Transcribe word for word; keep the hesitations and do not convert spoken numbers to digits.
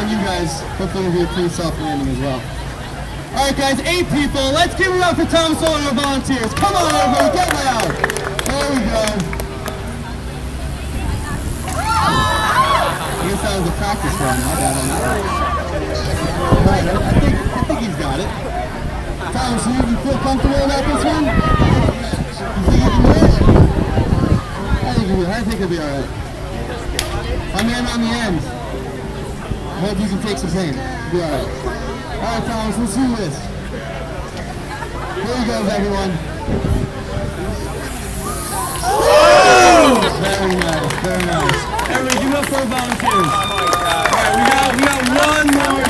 and you guys. Hopefully it'll be a pretty soft landing as well. All right, guys, eight people. Let's give it up for Tom Sawyer and our volunteers. Come on, everybody, get loud. There we go. I guess that was a practice run. I got on that one. All right, I think, I think he's got it. Tom, so you feel comfortable about this one? You think you can do it? I think you will. I think it'll be all right. My man on the end. I hope you can take some pain. It'll be all right. All right, Thomas, let's do this. Here he goes, everyone. Woo! Very nice, very nice. Everybody, give it up for our volunteers. All right, we got, we got one more.